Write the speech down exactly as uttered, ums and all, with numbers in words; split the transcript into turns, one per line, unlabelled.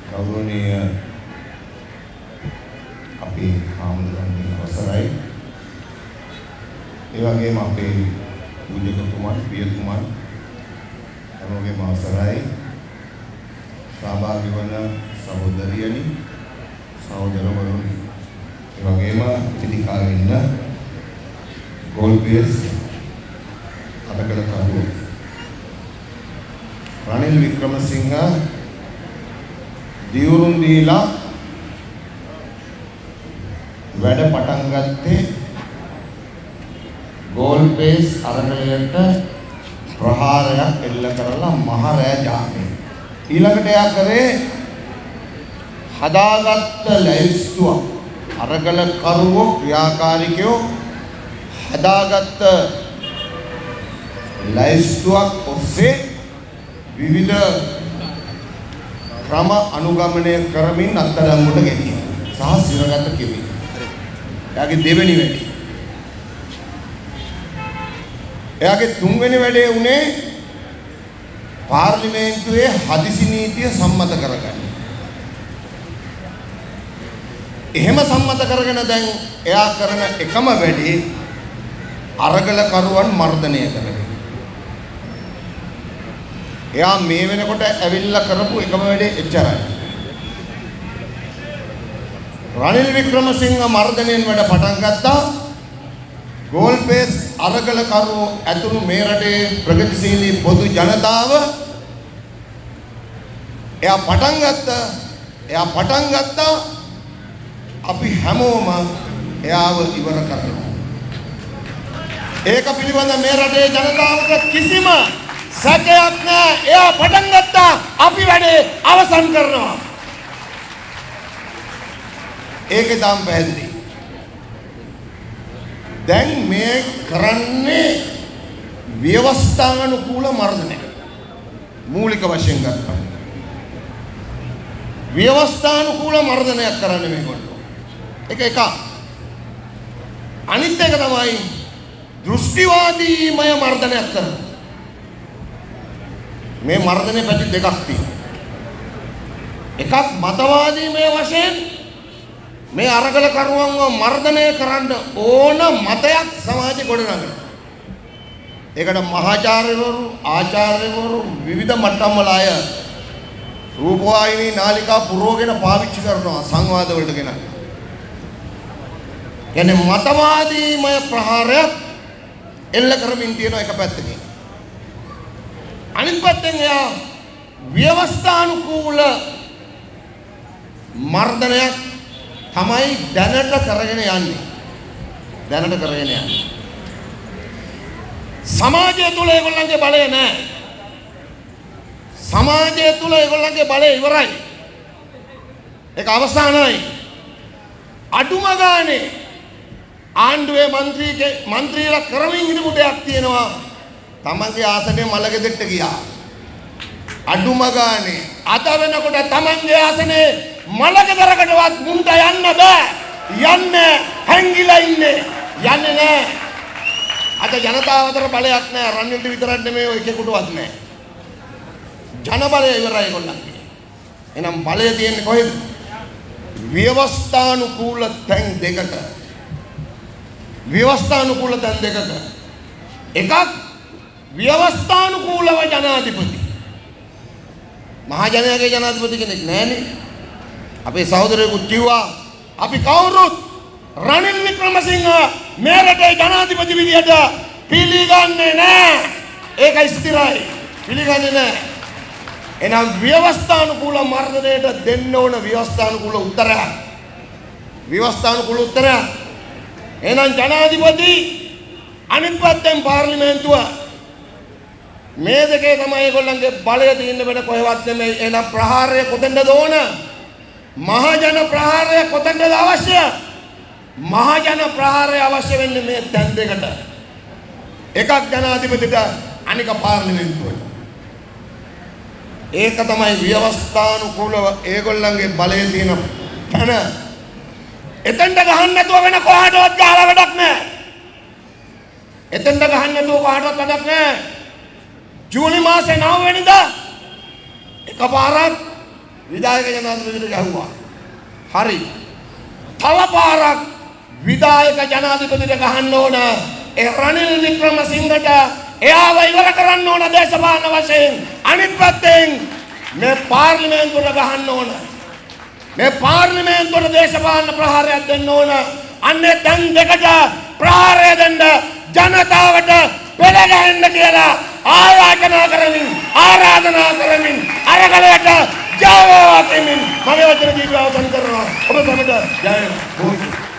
ගෞරවනීය අපේ ආමන්ත්‍රණය අවසරයි. ඒ වගේම අපේ පූජකතුමන්, පියතුමන් හැමෝගේම අවසරයි. සහභාගී වන සහෝදරියනි, සහෝදරවරුනි, ඒ වගේම පිළිකාරේ ඉන්න ගෝල්පියස් අරගල කරුවෝ රනිල් වික්‍රමසිංහ දියුරුම් දීලා වැඩ පටන් ගත්තේ ගෝල් පේස් අරගලයට ප්‍රහාරයක් එල්ල කරලා මහරෑ ජාමේ ඊළඟට එයා කරේ හදාගත්ත ලැයිස්තුව අරගල කරුවෝ ක්‍රියාකාරිකයෝ හදාගත්ත ලැයිස්තුවක් ඔස්සේ විවිධ ක්‍රම අනුගමනය කරමින් අත්අඩංගුවට ගෙනියන සහ සිරගත කෙරේ. එයාගේ දෙවෙනි වැඩේ. එයාගේ තුන්වෙනි වැඩේ උනේ පාර්ලිමේන්තුවේ හදිසි නීතිය සම්මත කරගන්න. එහෙම සම්මත කරගෙන දැන් එයා කරන එකම වැඩේ අරගල කරුවන් මර්ධනය කරන. එයා මේ වෙනකොට ඇවිල්ලා කරපු එකම වැඩේ එච්චරයි. රනිල් වික්‍රමසිංහ මර්ධනයෙන් වැඩ පටන් ගත්තා. ගෝල්පේස් අරගල කරුවෝ ඇතුළු මේ රටේ ප්‍රගතිශීලී පොදු ජනතාව එයා පටන් ගත්තා. එයා පටන් ගත්තා. අපි හැමෝම එයාව ඉවර කරනවා. ඒක පිළිබඳ මේ රටේ ජනතාවට කිසිම සැකයක් නැහැ. එයා පටන් ගත්තා. අපි වැඩේ අවසන් කරනවා. ඒකේ දාම් පැහැදිලි. දැන් මේ කරන්නේ ව්‍යවස්ථානුකූල මර්ධනය. මූලික වශයෙන් ගත්තා. ව්‍යවස්ථානුකූල මර්ධනයක් කරන්නේ මේගොල්ලෝ. ඒක එක. අනිත් එක තමයි දෘෂ්ටිවාදීමය මර්ධනයක් කරනවා. මේ මර්ධනයේ පැති දෙකක් තියෙනවා. එකක් මතවාදීමය වශයෙන් මේ අරගල කරුවන්ව මර්ධනය කරන්න ඕන මතයක් සමාජෙ ගොඩනගනවා. ඒකට මහාචාර්යවරු, ආචාර්යවරු විවිධ මට්ටම් වල අය රූපවාහිනී නාලිකා පුරවගෙන පාවිච්චි කරනවා සංවාද වලට ගෙන. කියන්නේ මතවාදීමය ප්‍රහාරයක් එල්ල කරමින් තියෙන එක පැත්තකින්. අනිත් පැත්තෙන් එයා ව්‍යවස්ථානුකූල මර්ධනයක් තමයි දැනට කරගෙන යන්නේ. දැනට කරගෙන යන්නේ. සමාජය තුල ඒගොල්ලන්ගේ බලය නැහැ. සමාජය තුල ඒගොල්ලන්ගේ බලය ඉවරයි. ඒක අවසానයි. අඩුම ගානේ ආණ්ඩුවේ മന്ത്രിගේ മന്ത്രിලා කරමින් ඉඳපු දෙයක් තියෙනවා. තමන්ගේ ආසනේ මලගෙදෙට්ට ගියා. අඩුම ගානේ අද වෙනකොට තමන්ගේ ආසනේ මලගෙදරකටවත් මුන්ට යන්න බෑ. යන්නේ හැංගිලා ඉන්නේ. යන්නේ නෑ. අද ජනතාව අතර බලයක් නෑ. රනිල්ට විතරක් නෙමෙයි ඔය එකෙකුටවත් නෑ. ජන බලය ඉවරයි ඒගොල්ලන්ගේ. එහෙනම් බලය තියෙන්නේ කොහෙද? ව්‍යවස්ථානුකූල තැන් දෙකට. ව්‍යවස්ථානුකූල තැන් දෙකට. එකක් ව්‍යවස්ථානුකූලව ජනාධිපති. මහජනයාගේ ජනාධිපති කෙනෙක් නෑනේ. අපේ සහෝදරයෙකුත් කිව්වා අපි කවුරුත් රනිල් වික්‍රමසිංහ මේ රටේ ජනාධිපති විදියට පිළිගන්නේ නෑ. ඒක ස්ථිරයි. පිළිගන්නේ නෑ. එහෙනම් ව්‍යවස්ථානුකූල මර්ධනයට දෙන්න ඕන ව්‍යවස්ථානුකූල උත්තරයක්. ව්‍යවස්ථානුකූල උත්තරයක්. එහෙනම් ජනාධිපති අනිත් පැත්තෙන් පාර්ලිමේන්තුව මේ දෙකේ තමයි ඒගොල්ලන්ගේ බලය තියෙන්න වෙන කොහෙවත් නෙමෙයි. එහෙනම් ප්‍රහාරය කොතෙන්ද ඕන? මහජන ප්‍රහාරය කොතෙන්ද අවශ්‍ය? මහජන ප්‍රහාරය අවශ්‍ය වෙන්නේ මේ තැන් දෙකට. එකක් ජනාධිපතිට, අනික පාර්ලිමේන්තුවට. ඒක තමයි ව්‍යවස්ථානුකූලව ඒගොල්ලන්ගේ බලය තියෙන තැන. එතෙන්ට ගහන්න නැතුව වෙන කොහාටවත් ගහලා වැඩක් නැහැ. එතෙන්ට ගහන්න නැතුව කොහාටවත් වැඩක් නැහැ. ජූනි මාසේ නව වෙනිදා එකපාරක් විධායක ජනාධිපතිට ගැහුවා. හරි. තව පාරක් විධායක ජනාධිපතිට ගහන්න ඕන. ඒ රනිල් වික්‍රමසිංහට එයාව ඉවර කරන්න ඕන දේශපාලන වශයෙන්. අනිත් පැත්තෙන් මේ පාර්ලිමේන්තුවට ගහන්න ඕන. මේ පාර්ලිමේන්තුවට දේශපාලන ප්‍රහාරයක් දෙන්න ඕන. අන්නේ දැන් දෙකට ප්‍රහාරය දෙන්න ජනතාවට පෙළගහන්න කියලා ආයාචනා කරමින් ආරාධනා කරමින් අරගලයට ජය වේවා කියමින් මම වචන දීපු අවසන් කරනවා. ඔබ සමට ජය වේවා.